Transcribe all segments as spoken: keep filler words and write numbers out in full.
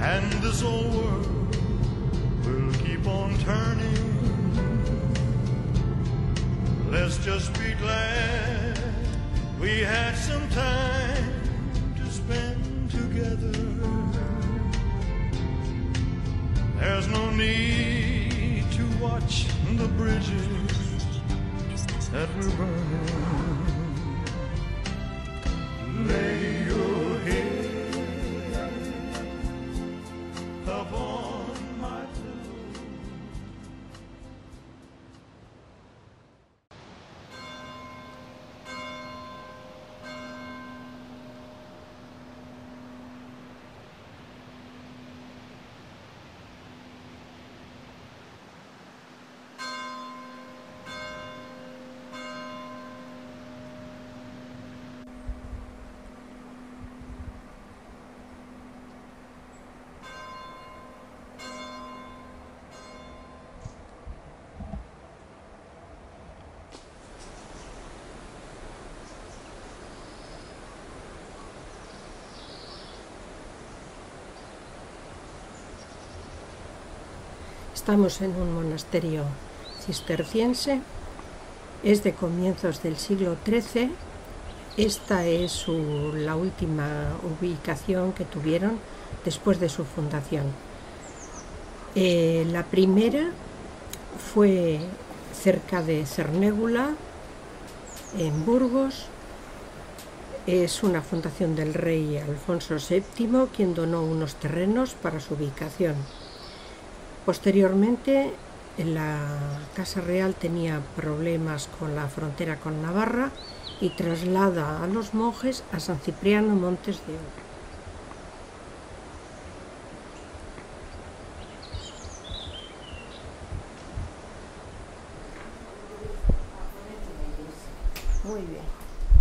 and this old world will keep on turning. Let's just be glad we had some time to spend together. There's no need to watch the bridges that we're burning. Lay your head upon my pillow. Estamos en un monasterio cisterciense, es de comienzos del siglo trece. Esta es su, la última ubicación que tuvieron después de su fundación. Eh, la primera fue cerca de Cernégula, en Burgos. Es una fundación del rey Alfonso séptimo, quien donó unos terrenos para su ubicación. Posteriormente, la Casa Real tenía problemas con la frontera con Navarra y traslada a los monjes a San Cipriano Montes de Oca. Muy bien.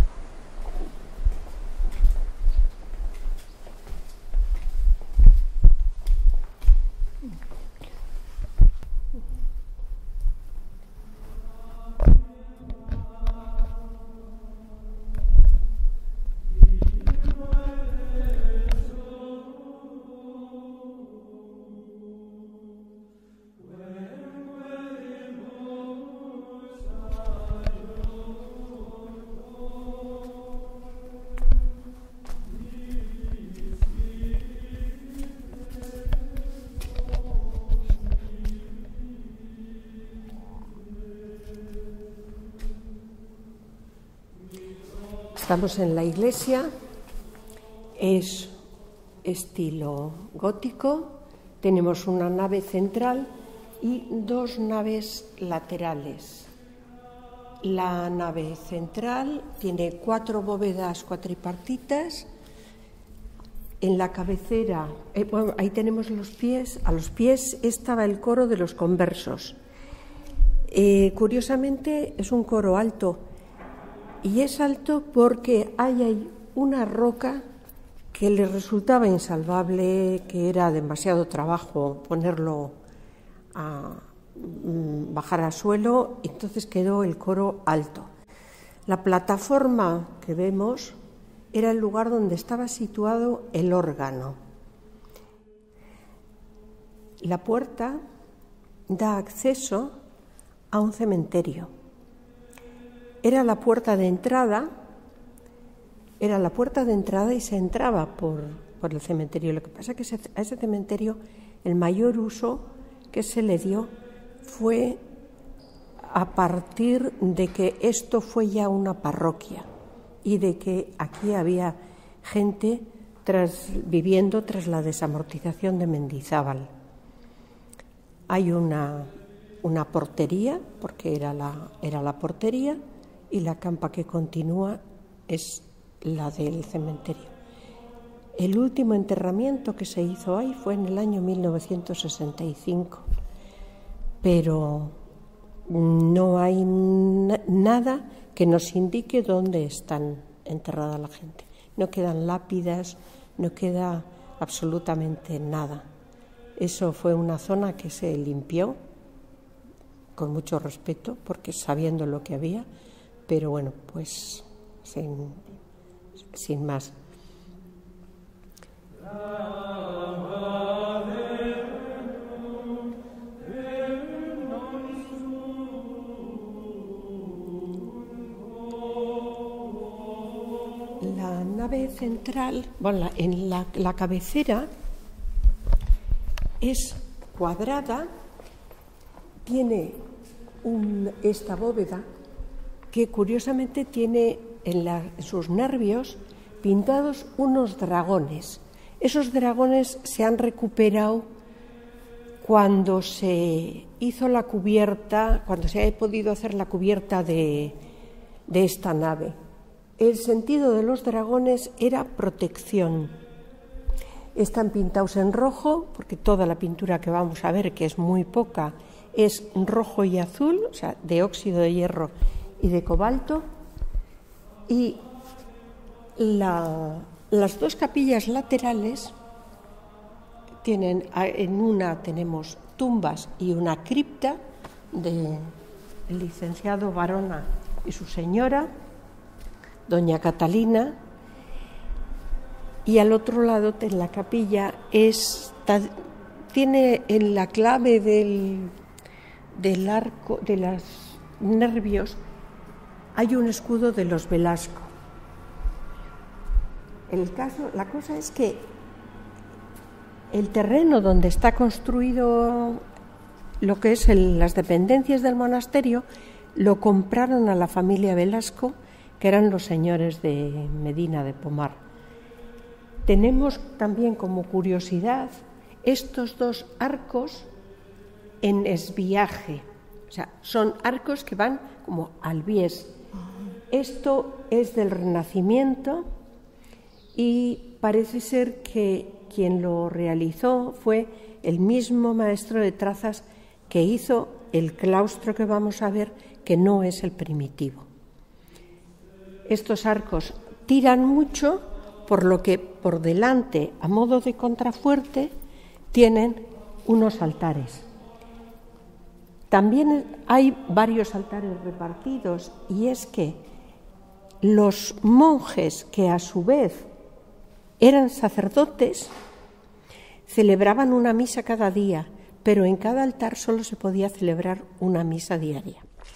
Estamos en la iglesia, es estilo gótico, tenemos una nave central y dos naves laterales. La nave central tiene cuatro bóvedas cuatripartitas. En la cabecera, eh, bueno, ahí tenemos los pies, a los pies estaba el coro de los conversos. Eh, curiosamente es un coro alto. Y es alto porque hay ahí una roca que le resultaba insalvable, que era demasiado trabajo ponerlo a bajar al suelo, y entonces quedó el coro alto. La plataforma que vemos era el lugar donde estaba situado el órgano. La puerta da acceso a un cementerio. Era la puerta de entrada, era la puerta de entrada y se entraba por, por el cementerio. Lo que pasa es que ese, a ese cementerio el mayor uso que se le dio fue a partir de que esto fue ya una parroquia y de que aquí había gente tras, viviendo tras la desamortización de Mendizábal. Hay una, una portería, porque era la, era la portería, y la campa que continúa es la del cementerio. El último enterramiento que se hizo ahí fue en el año mil novecientos sesenta y cinco, pero no hay na- nada que nos indique dónde están enterrada la gente. No quedan lápidas, no queda absolutamente nada. Eso fue una zona que se limpió con mucho respeto, porque sabiendo lo que había, pero bueno, pues sin, sin más. nave central, bueno, la, en la, la cabecera es cuadrada, tiene un, esta bóveda que curiosamente tiene en, la, en sus nervios pintados unos dragones. Esos dragones se han recuperado cuando se hizo la cubierta, cuando se ha podido hacer la cubierta de, de esta nave. El sentido de los dragones era protección. Están pintados en rojo, porque toda la pintura que vamos a ver, que es muy poca, es rojo y azul, o sea, de óxido de hierro y de cobalto. Y la, las dos capillas laterales tienen, en una tenemos tumbas y una cripta del licenciado Barona y su señora, doña Catalina, y al otro lado de la capilla está, tiene en la clave del, del arco, de los nervios, hay un escudo de los Velasco. El caso, la cosa es que el terreno donde está construido lo que es el, las dependencias del monasterio lo compraron a la familia Velasco, que eran los señores de Medina de Pomar. Tenemos también como curiosidad estos dos arcos en esviaje, o sea, son arcos que van como al bies. Esto es del Renacimiento y parece ser que quien lo realizó fue el mismo maestro de trazas que hizo el claustro que vamos a ver, que no es el primitivo. Estos arcos tiran mucho, por lo que por delante, a modo de contrafuerte, tienen unos altares. También hay varios altares repartidos, y es que los monjes, que a su vez eran sacerdotes, celebraban una misa cada día, pero en cada altar solo se podía celebrar una misa diaria.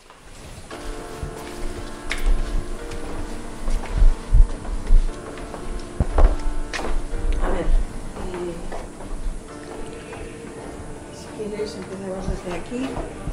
A ver, eh, si quieres empezamos desde aquí.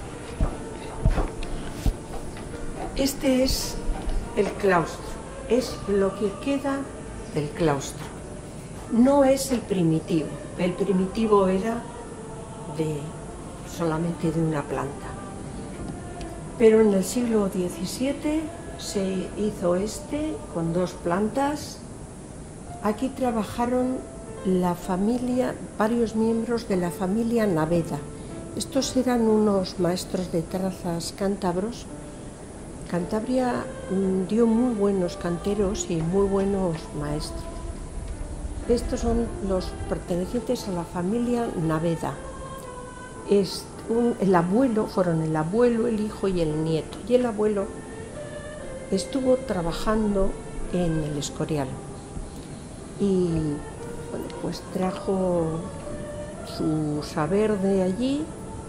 Este es el claustro, es lo que queda del claustro. No es el primitivo, el primitivo era de, solamente de una planta. Pero en el siglo diecisiete se hizo este con dos plantas. Aquí trabajaron la familia, varios miembros de la familia Naveda. Estos eran unos maestros de trazas cántabros. Cantabria dio muy buenos canteros y muy buenos maestros. Estos son los pertenecientes a la familia Naveda. Es un, el abuelo, fueron el abuelo, el hijo y el nieto. Y el abuelo estuvo trabajando en el Escorial. Y bueno, pues trajo su saber de allí,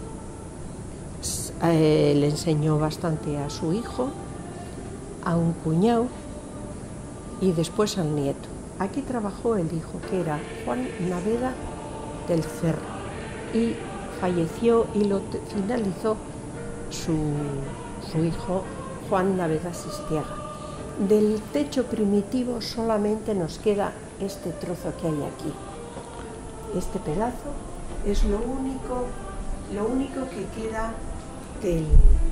eh, le enseñó bastante a su hijo, a un cuñado y después al nieto. Aquí trabajó el hijo, que era Juan Naveda del Cerro, y falleció y lo finalizó su, su hijo Juan Naveda Sistiaga. Del techo primitivo solamente nos queda este trozo que hay aquí. Este pedazo es lo único, lo único que queda del,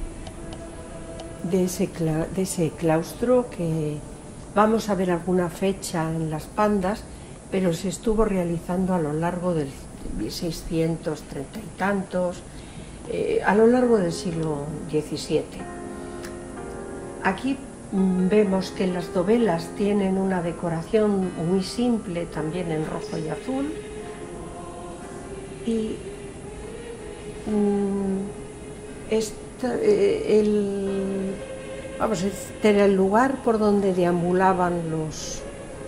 de, ese, de ese claustro, que vamos a ver alguna fecha en las pandas, pero se estuvo realizando a lo largo del mil seiscientos treinta y tantos, eh, a lo largo del siglo diecisiete. Aquí vemos que las dovelas tienen una decoración muy simple, también en rojo y azul. Y mmm, esta, eh, el, vamos, este era el lugar por donde deambulaban los,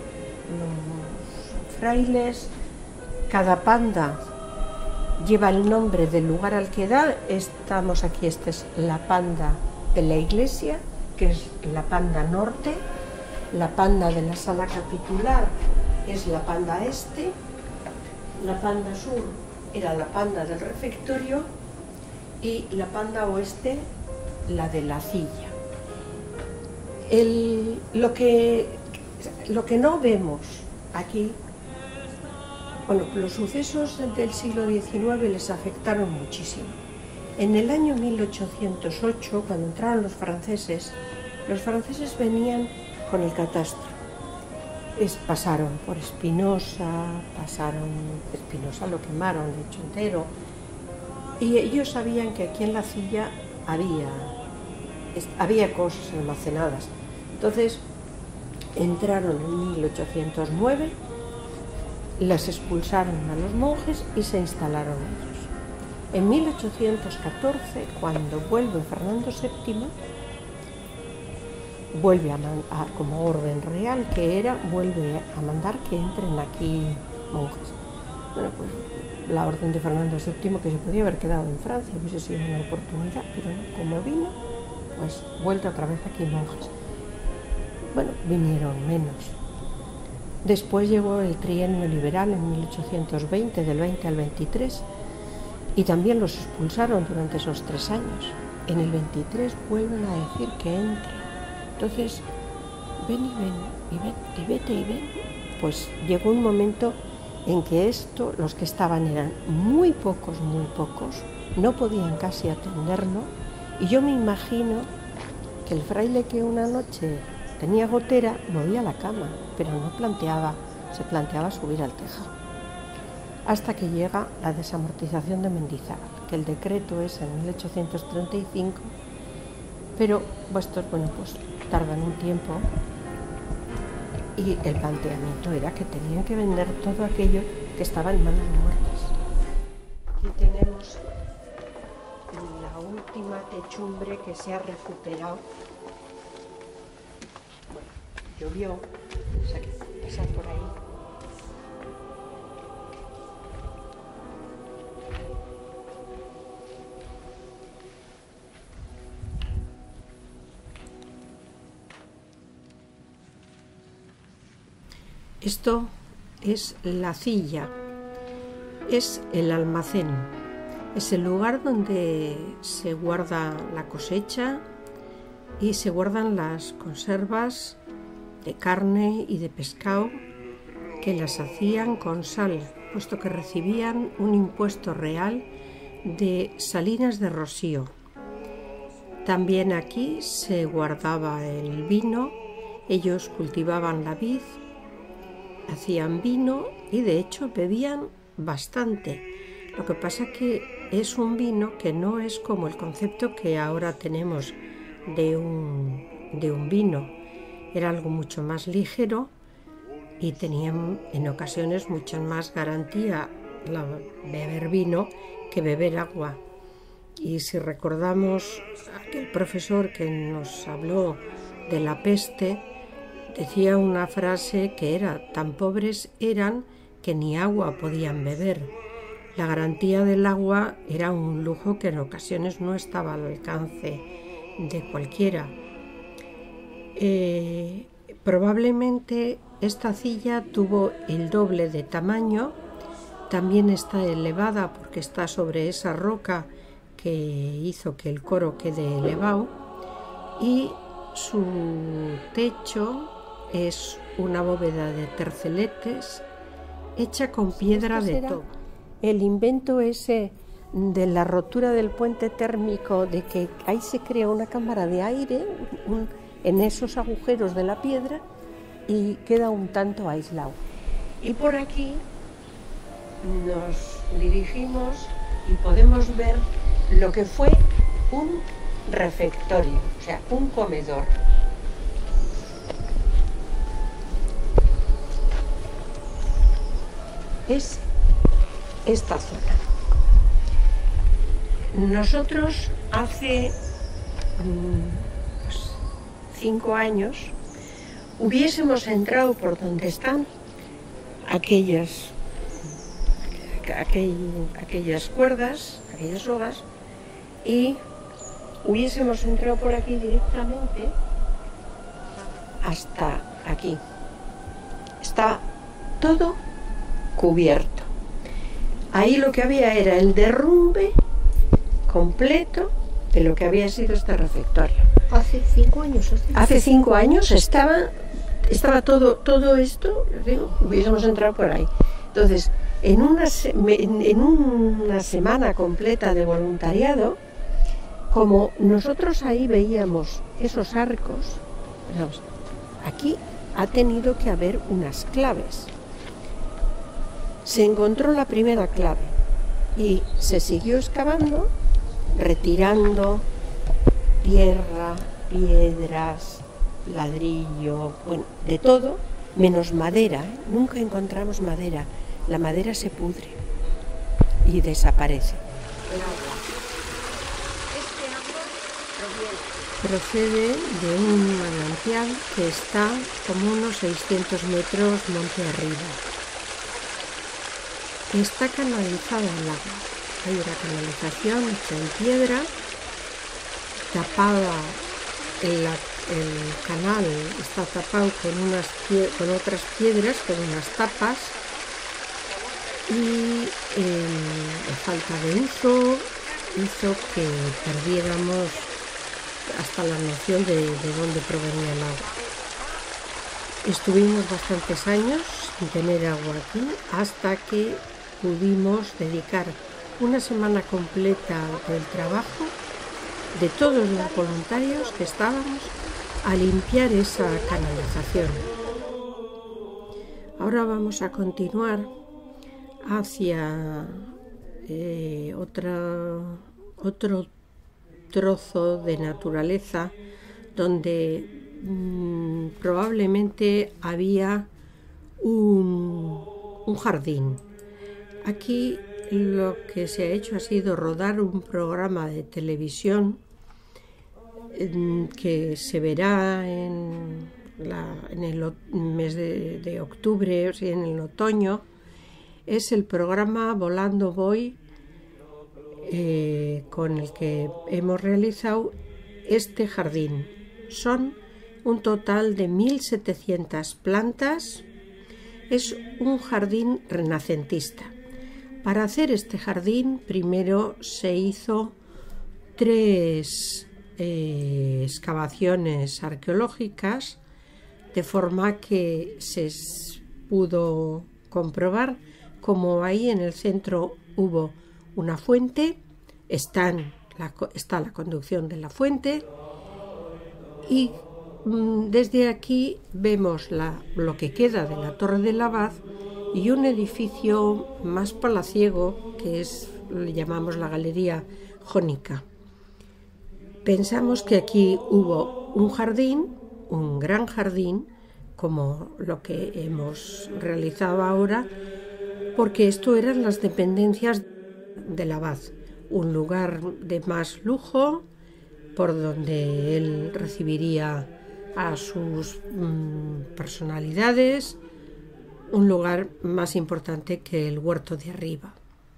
los frailes. Cada panda lleva el nombre del lugar al que da. Estamos aquí, esta es la panda de la iglesia, que es la panda norte. La panda de la sala capitular es la panda este, la panda sur era la panda del refectorio y la panda oeste la de la silla. El, lo, que, lo que no vemos aquí, bueno, los sucesos del siglo diecinueve les afectaron muchísimo. En el año mil ochocientos ocho, cuando entraron los franceses, los franceses venían con el catastro. Es, pasaron por Espinosa, pasaron, Espinosa lo quemaron, de hecho entero, y ellos sabían que aquí en la silla había, había cosas almacenadas. Entonces entraron en mil ochocientos nueve, las expulsaron a los monjes y se instalaron ellos. En mil ochocientos catorce, cuando vuelve Fernando séptimo, vuelve a, a como orden real que era, vuelve a mandar que entren aquí monjes. Bueno, pues la orden de Fernando séptimo, que se podía haber quedado en Francia, hubiese sido una oportunidad, pero no, como vino, pues vuelta otra vez aquí monjes. Bueno, vinieron menos. Después llegó el trienio liberal en mil ochocientos veinte, del veinte al veintitrés, y también los expulsaron durante esos tres años. En el veintitrés vuelven a decir que entren. Entonces, ven y ven, y ven, y vete y ven. Pues llegó un momento en que esto, los que estaban eran muy pocos, muy pocos, no podían casi atenderlo, y yo me imagino que el fraile que una noche tenía gotera movía la cama, pero no planteaba, se planteaba subir al tejado. Hasta que llega la desamortización de Mendizábal, que el decreto es en mil ochocientos treinta y cinco, pero estos, bueno, pues tardan un tiempo, y el planteamiento era que tenían que vender todo aquello que estaba en manos muertas. Aquí tenemos la última techumbre que se ha recuperado. Bueno, llovió, o sea que pasar por ahí. Esto es la silla, es el almacén, es el lugar donde se guarda la cosecha y se guardan las conservas de carne y de pescado, que las hacían con sal, puesto que recibían un impuesto real de Salinas de Rocío. También aquí se guardaba el vino, ellos cultivaban la vid, hacían vino y de hecho bebían bastante. Lo que pasa que es un vino que no es como el concepto que ahora tenemos de un, de un vino. Era algo mucho más ligero y tenían en ocasiones mucha más garantía la, beber vino que beber agua. Y si recordamos aquel profesor que nos habló de la peste, decía una frase que era: tan pobres eran que ni agua podían beber. La garantía del agua era un lujo que en ocasiones no estaba al alcance de cualquiera. Eh, probablemente esta silla tuvo el doble de tamaño, también está elevada porque está sobre esa roca que hizo que el coro quede elevado, y su techo es una bóveda de terceletes hecha con piedra de toba. El invento ese de la rotura del puente térmico, de que ahí se crea una cámara de aire un, en esos agujeros de la piedra y queda un tanto aislado. Y por aquí nos dirigimos y podemos ver lo que fue un refectorio, o sea, un comedor. Es esta zona. Nosotros hace pues, cinco años hubiésemos entrado por donde están aquellas, aquel, aquellas cuerdas, aquellas sogas, y hubiésemos entrado por aquí directamente hasta aquí. Está todo cubierto. Ahí lo que había era el derrumbe completo de lo que había sido este refectorio. Hace cinco años. Hace cinco años estaba, estaba todo, todo esto, digo, hubiésemos entrado por ahí. Entonces, en una, en una semana completa de voluntariado, como nosotros ahí veíamos esos arcos, vamos, aquí ha tenido que haber unas claves. Se encontró la primera clave y se siguió excavando, retirando tierra, piedras, ladrillo, bueno, de todo, menos madera, ¿eh? Nunca encontramos madera. La madera se pudre y desaparece. El agua. Este agua procede de un manantial que está como unos seiscientos metros monte arriba. Está canalizada el agua. Hay una canalización hecha en piedra, tapada, el, el canal está tapado con, unas, con otras piedras, con unas tapas, y eh, la falta de uso hizo que perdiéramos hasta la noción de, de dónde provenía el agua. Estuvimos bastantes años sin tener agua aquí, hasta que pudimos dedicar una semana completa del trabajo de todos los voluntarios que estábamos a limpiar esa canalización. Ahora vamos a continuar hacia eh, otra, otro trozo de naturaleza donde mmm, probablemente había un, un jardín. Aquí lo que se ha hecho ha sido rodar un programa de televisión eh, que se verá en, la, en el mes de, de octubre, o sea, en el otoño. Es el programa Volando Voy, eh, con el que hemos realizado este jardín. Son un total de mil setecientas plantas. Es un jardín renacentista. Para hacer este jardín, primero se hizo tres eh, excavaciones arqueológicas, de forma que se pudo comprobar como ahí en el centro hubo una fuente, están la, está la conducción de la fuente, y mm, desde aquí vemos la, lo que queda de la Torre del Abad y un edificio más palaciego que es, le llamamos la Galería Jónica. Pensamos que aquí hubo un jardín, un gran jardín, como lo que hemos realizado ahora, porque esto eran las dependencias del abad, un lugar de más lujo por donde él recibiría a sus mmm, personalidades, un lugar más importante que el huerto de arriba.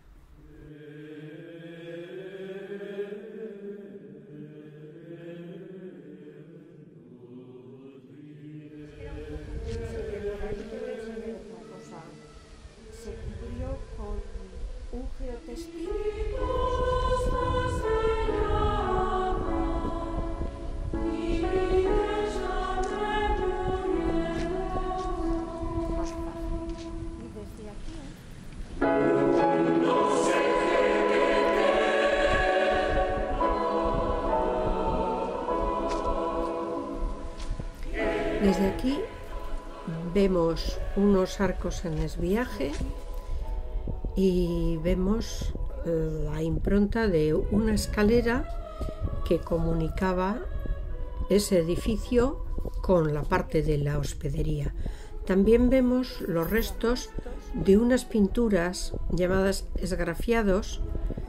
Se cubrió con un geotextil. Desde aquí vemos unos arcos en desviaje y vemos la impronta de una escalera que comunicaba ese edificio con la parte de la hospedería. También vemos los restos de unas pinturas llamadas esgrafiados.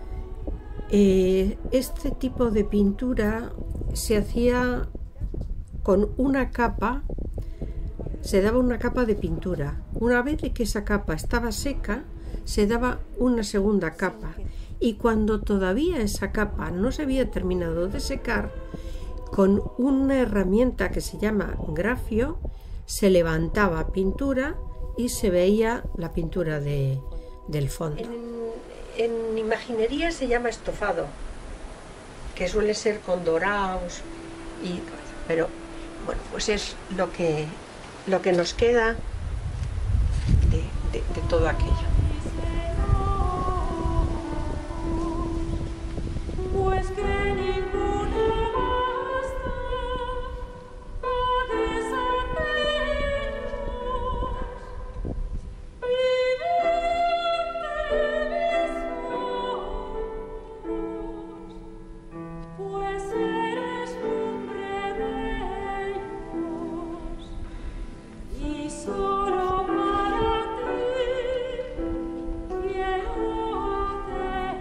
Eh, este tipo de pintura se hacía con una capa, se daba una capa de pintura. Una vez que esa capa estaba seca, se daba una segunda capa, y cuando todavía esa capa no se había terminado de secar, con una herramienta que se llama grafio, se levantaba pintura y se veía la pintura de, del fondo. En, en imaginería se llama estofado, que suele ser con dorados, y, pero bueno, pues es lo que, lo que nos queda de, de, de todo aquello. Pues que ninguno basta a deshacernos, y dónde mis ojos, pues eres lumbre de ellos, y solo para ti quiero hacer.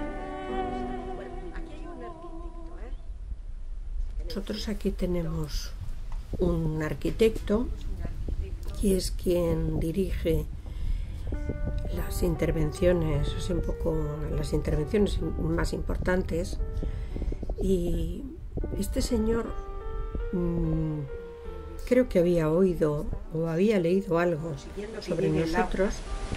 Nosotros aquí tenemos un arquitecto que es quien dirige las intervenciones, así un poco las intervenciones más importantes, y este señor mmm, creo que había oído o había leído algo sobre nosotros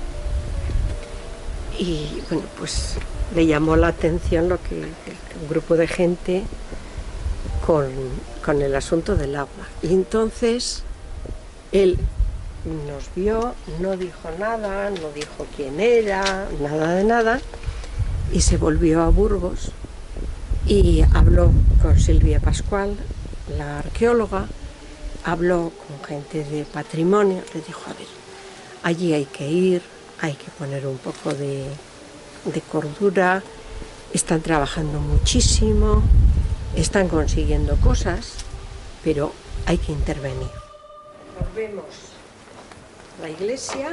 y bueno, pues le llamó la atención lo que un grupo de gente Con, con el asunto del agua. Y entonces él nos vio, no dijo nada, no dijo quién era, nada de nada, y se volvió a Burgos y habló con Silvia Pascual, la arqueóloga, habló con gente de patrimonio, le dijo, a ver, allí hay que ir, hay que poner un poco de, de cordura, están trabajando muchísimo, están consiguiendo cosas, pero hay que intervenir. Volvemos a la iglesia.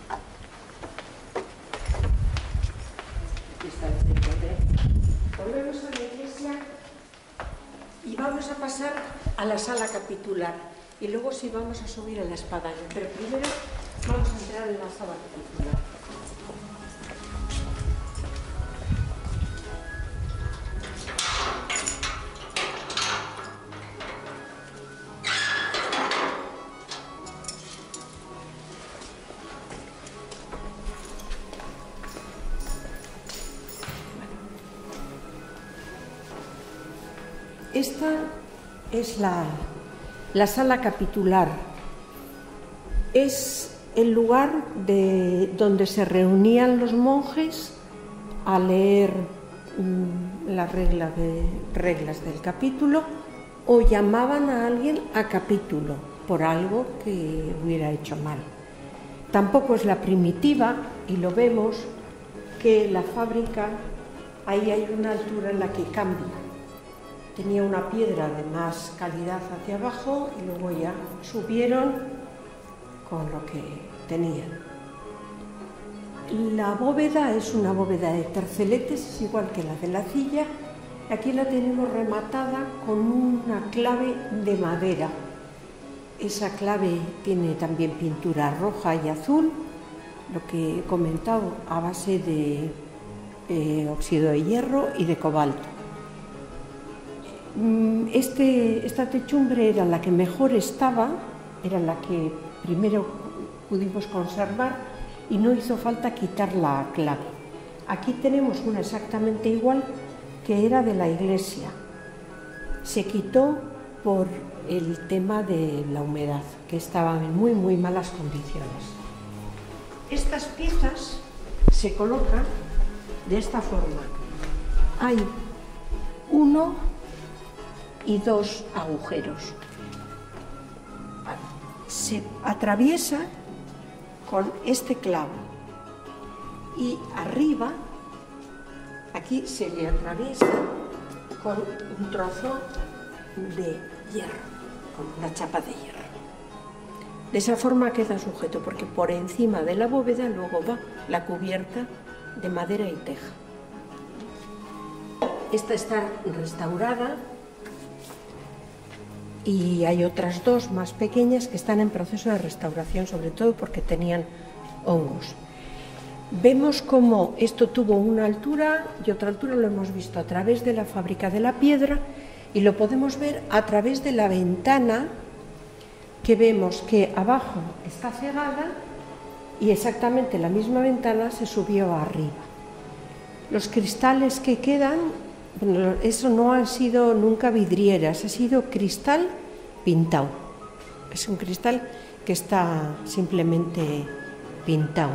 Volvemos a la iglesia y vamos a pasar a la sala capitular. Y luego sí vamos a subir a la espadaña, pero primero vamos a entrar en la sala capitular. Esta es la, la sala capitular. Es el lugar de, donde se reunían los monjes a leer mmm, las regla de, reglas del capítulo o llamaban a alguien a capítulo por algo que hubiera hecho mal. Tampoco es la primitiva y lo vemos que la fábrica, ahí hay una altura en la que cambia. Tenía una piedra de más calidad hacia abajo y luego ya subieron con lo que tenían. La bóveda es una bóveda de terceletes, es igual que la de la silla. Aquí la tenemos rematada con una clave de madera. Esa clave tiene también pintura roja y azul, lo que he comentado, a base de eh, óxido de hierro y de cobalto. Este, esta techumbre era la que mejor estaba, era la que primero pudimos conservar y no hizo falta quitar la clave. Aquí tenemos una exactamente igual que era de la iglesia. Se quitó por el tema de la humedad, que estaba en muy muy malas condiciones. Estas piezas se colocan de esta forma. Hay uno y dos agujeros. Se atraviesa con este clavo y arriba, aquí se le atraviesa con un trozo de hierro, con una chapa de hierro. De esa forma queda sujeto, porque por encima de la bóveda luego va la cubierta de madera y teja. Esta está restaurada y hay otras dos más pequeñas que están en proceso de restauración, sobre todo porque tenían hongos. Vemos cómo esto tuvo una altura y otra altura, lo hemos visto a través de la fábrica de la piedra y lo podemos ver a través de la ventana que vemos que abajo está cegada y exactamente la misma ventana se subió arriba. Los cristales que quedan, bueno, eso no han sido nunca vidrieras, ha sido cristal pintado. Es un cristal que está simplemente pintado.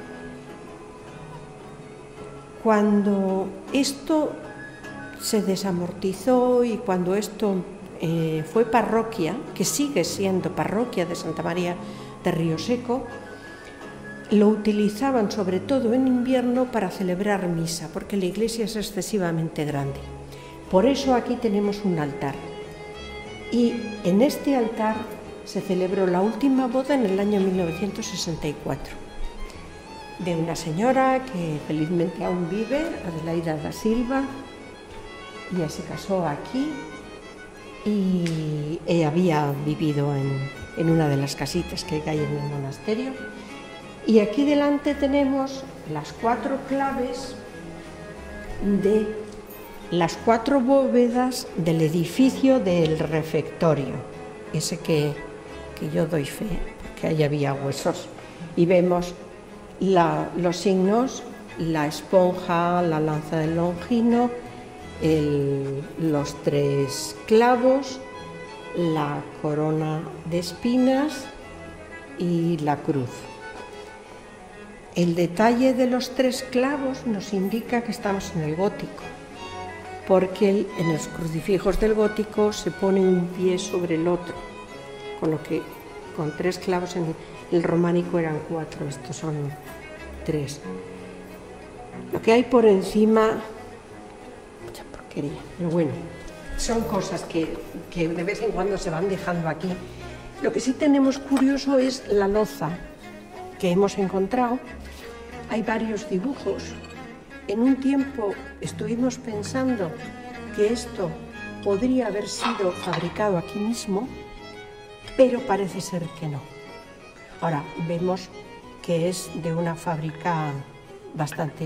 Cuando esto se desamortizó y cuando esto eh, fue parroquia, que sigue siendo parroquia de Santa María de Río Seco, lo utilizaban sobre todo en invierno para celebrar misa, porque la iglesia es excesivamente grande. Por eso aquí tenemos un altar. Y en este altar se celebró la última boda en el año mil novecientos sesenta y cuatro, de una señora que felizmente aún vive, Adelaida da Silva. Ella se casó aquí y ella había vivido en, en una de las casitas que hay en el monasterio. Y aquí delante tenemos las cuatro claves de las cuatro bóvedas del edificio del refectorio, ese que, que yo doy fe, que ahí había huesos. Y vemos la, los signos, la esponja, la lanza del Longino, el, los tres clavos, la corona de espinas y la cruz. El detalle de los tres clavos nos indica que estamos en el gótico, porque el, en los crucifijos del gótico se pone un pie sobre el otro, con lo que con tres clavos en el románico eran cuatro, estos son tres. Lo que hay por encima, mucha porquería, pero bueno, son cosas que, que de vez en cuando se van dejando aquí. Lo que sí tenemos curioso es la loza que hemos encontrado. Hay varios dibujos. En un tiempo estuvimos pensando que esto podría haber sido fabricado aquí mismo, pero parece ser que no. Ahora vemos que es de una fábrica bastante,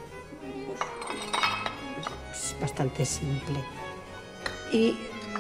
bastante simple. Y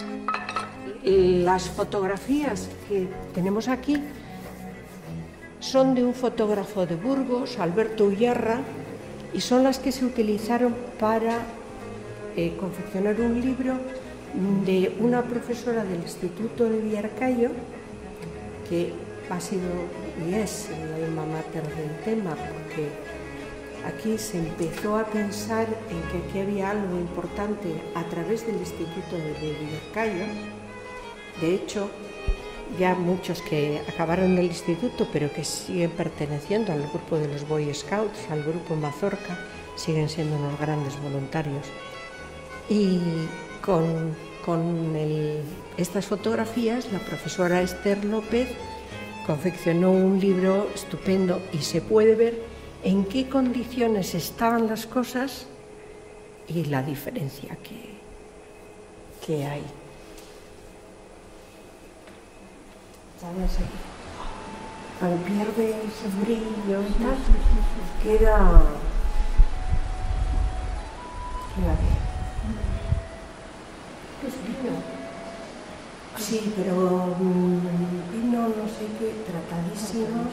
las fotografías que tenemos aquí son de un fotógrafo de Burgos, Alberto Ullarra, y son las que se utilizaron para eh, confeccionar un libro de una profesora del Instituto de Villarcayo, que ha sido y es el alma mater del tema, porque aquí se empezó a pensar en que aquí había algo importante a través del Instituto de Villarcayo. De hecho, ya muchos que acabaron el instituto, pero que siguen perteneciendo al grupo de los Boy Scouts, al grupo Mazorca, siguen siendo unos grandes voluntarios. Y con, con el, estas fotografías, la profesora Esther López confeccionó un libro estupendo y se puede ver en qué condiciones estaban las cosas y la diferencia que, que hay. ¿Sabes? Cuando pierde ese brillo y tal, queda, queda bien. ¿Qué es vino? Sí, pero mmm, vino no sé qué, tratadísimo.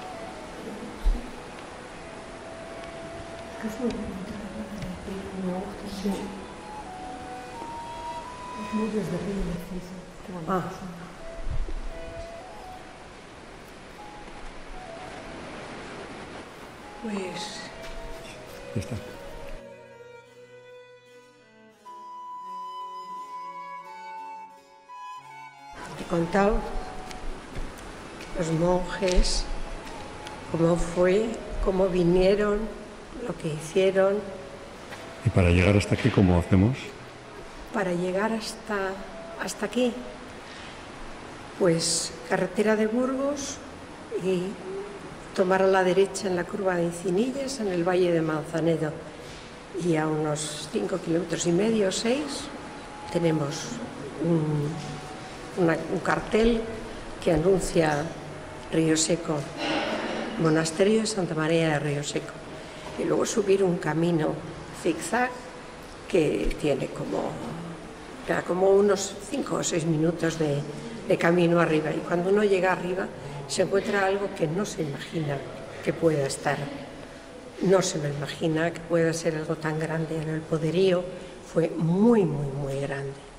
¿Qué es muy bueno? Sí. Es muy desde Río. Ah. Pues... Ya está. He contado los monjes, cómo fue, cómo vinieron, lo que hicieron. ¿Y para llegar hasta aquí cómo hacemos? Para llegar hasta, hasta aquí, pues carretera de Burgos y tomar a la derecha en la curva de Encinillas, en el valle de Manzanedo. Y a unos cinco kilómetros y medio, seis, tenemos un, una, un cartel que anuncia Río Seco, Monasterio de Santa María de Río Seco. Y luego subir un camino zigzag que tiene como, como unos cinco o seis minutos de, de camino arriba. Y cuando uno llega arriba se encuentra algo que no se imagina que pueda estar. No se lo imagina que pueda ser algo tan grande. En el poderío fue muy, muy, muy grande.